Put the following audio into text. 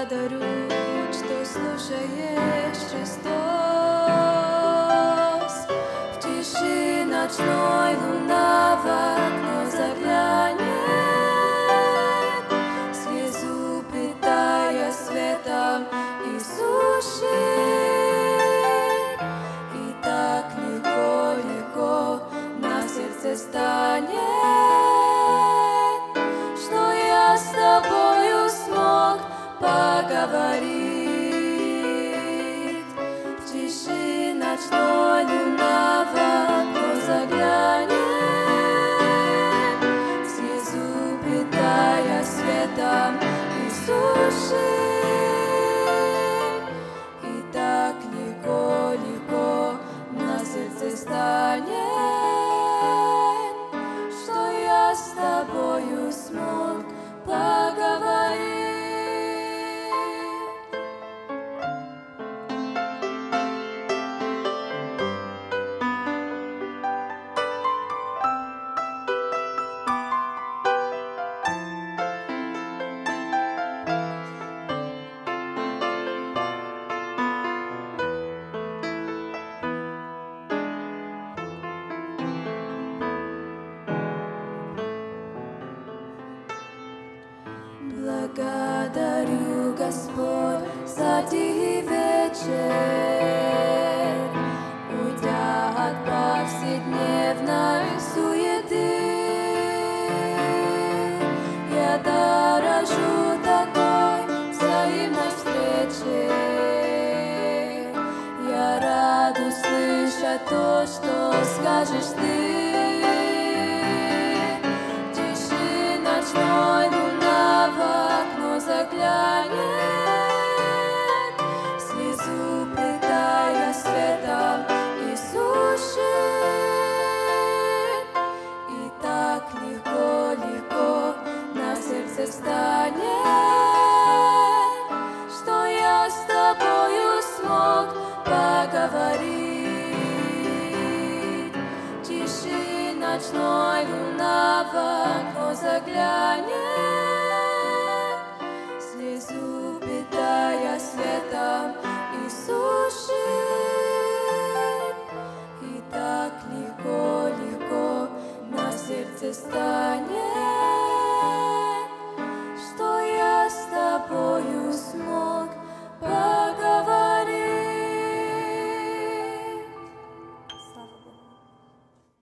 благодарю, что слушаешь, Христос. В тиши ночной луна в окно заглянет, слезу питая светом иссушит. И так легко на сердце станет, что я с тобою смог поговорить. В тиши ночной луна в окно заглянет, слезу питая светом иссушит. И так легко на сердце станет, что я с тобою смог поговорить. Благодарю, Господь, за тихий вечер, уйдя от повседневной суеты. Я дорожу такой взаимной встрече. Я рад услышать то, что скажешь ты. В тиши ночной луна в окно заглянет, слезу питая светом иссушит. И так легко на сердце станет, что я с тобою смог поговорить. В тиши ночной луна в окно заглянет,